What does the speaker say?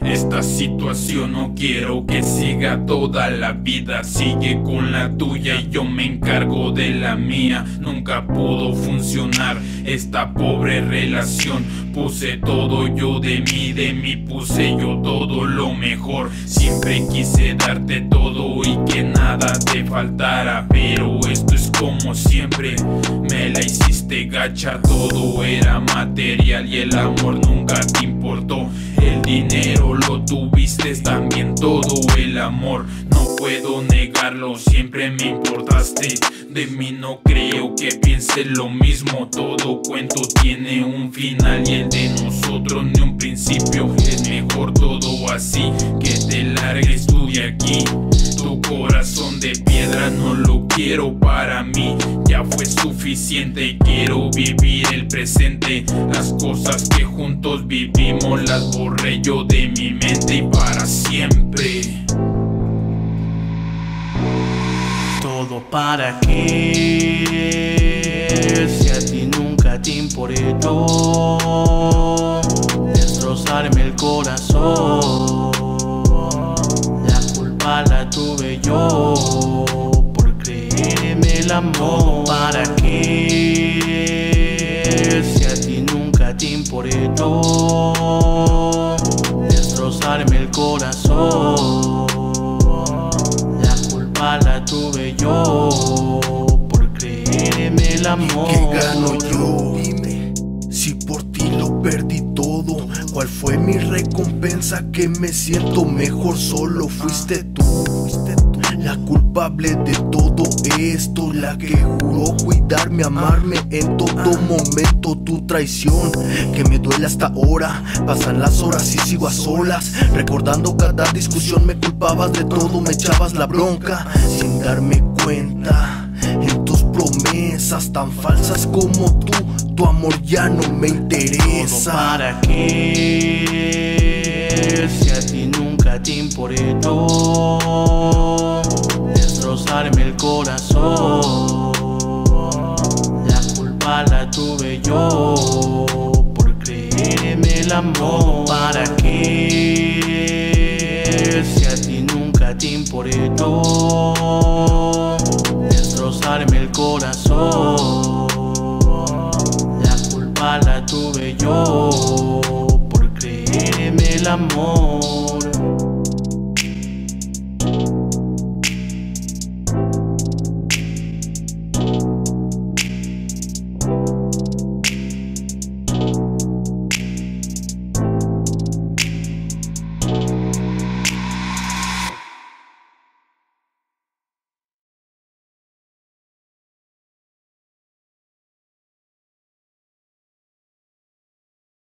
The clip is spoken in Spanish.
Esta situación no quiero que siga toda la vida. Sigue con la tuya y yo me encargo de la mía. Nunca pudo funcionar esta pobre relación. Puse todo yo de mí puse yo todo lo mejor. Siempre quise darte todo y que nada te faltara, pero esto es como siempre, me la hiciste gacha. Todo era material y el amor nunca te importó. El dinero lo tuviste, también todo el amor. No puedo negarlo, siempre me importaste. De mí no creo que pienses lo mismo. Todo cuento tiene un final y el de nosotros ni un principio. Es mejor todo así, que te largues tú de aquí. Tu corazón de piedra no lo quiero para mí. Ya fue suficiente, quiero vivir el presente. Las cosas que juntos vivimos las borré yo de mi mente y para siempre. ¿Todo para qué? Si a ti nunca te importó destrozarme el corazón. La culpa la tuve yo por creerme el amor. ¿Todo para qué? Si a ti nunca te importó destrozarme el corazón. La tuve yo por creerme el amor. ¿Qué gano yo? Dime, si por ti lo perdí todo, ¿cuál fue mi recompensa? Que me siento mejor, solo fuiste tú. La culpable de todo esto, la que juró cuidarme, amarme en todo momento. Tu traición, que me duele hasta ahora. Pasan las horas y sigo a solas, recordando cada discusión. Me culpabas de todo, me echabas la bronca sin darme cuenta. En tus promesas tan falsas como tú, tu amor ya no me interesa. ¿Todo para qué? Si a ti nunca te importó destrozarme el corazón. La culpa la tuve yo por creerme el amor. ¿Todo para qué? Si a ti nunca te importó destrozarme el corazón. La culpa la tuve yo por creerme el amor.